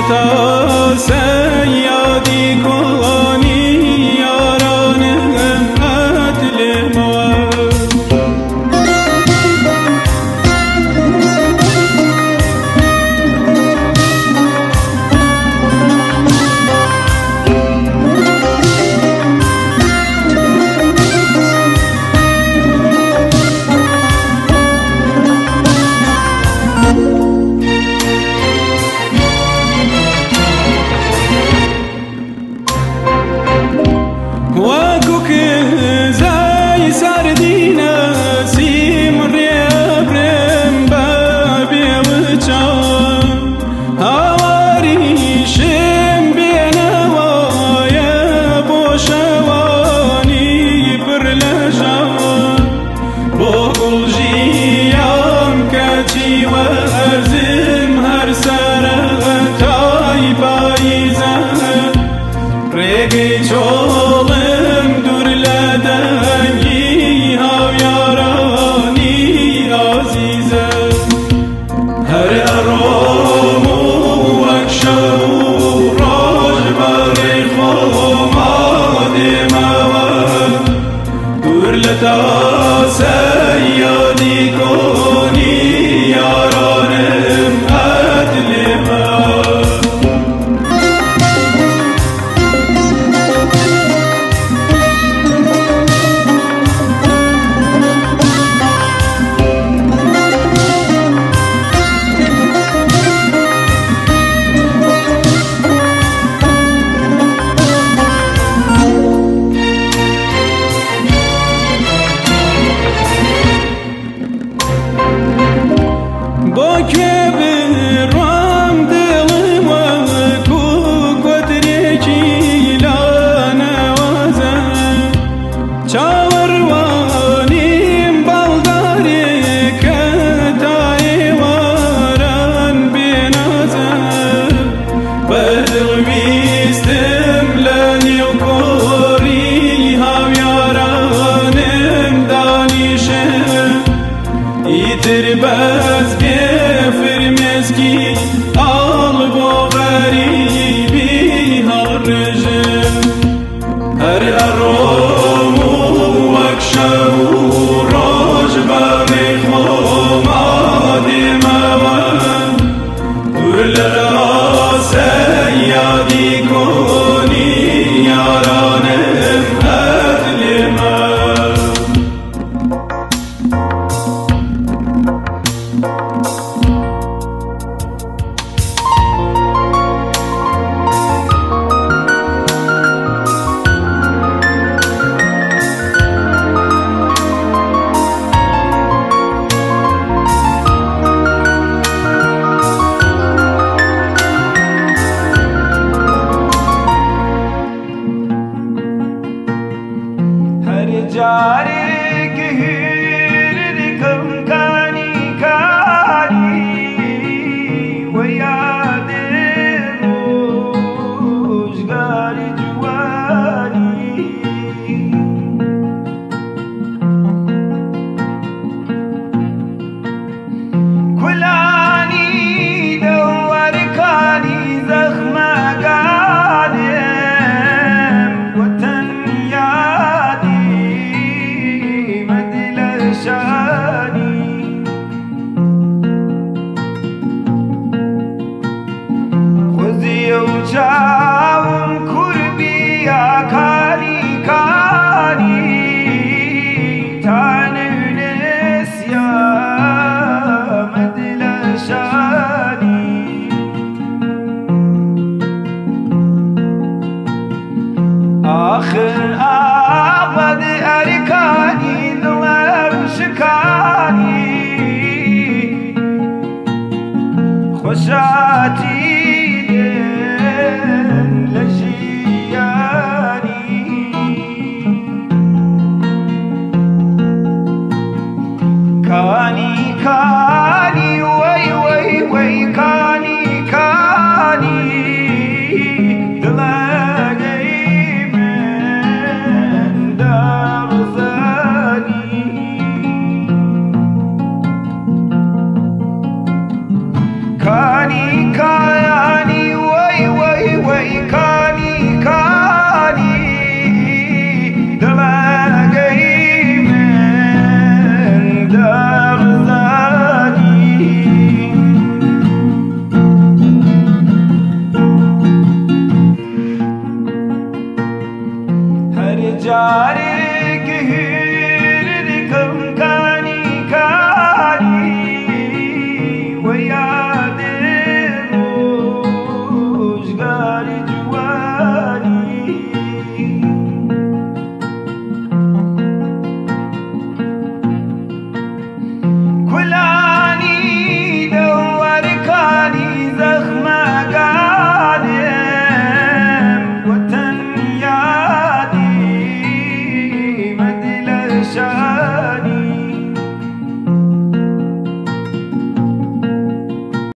تا سیادی کنی یاران عدل ما تا سیادی کنی یارانم عدل ما بس بفرمز کی آل با غریبی هرجم هر ارام و اکشم و راج بر خوام آدم من دور لرا سیادی کنی یارانم عدل من جاری گهیر کم کانی کانی و یاد روزگاری جوانی کلانی دور کانی زخم گانم وطن جاوم کربیا کانی کانی تانونس یا مدل شانی آخر آبد ارکانی دلم شکانی خوشاتی کانی کانی وی وی وی کانی کانی دلگی من دارزانی کانی کانی وی شب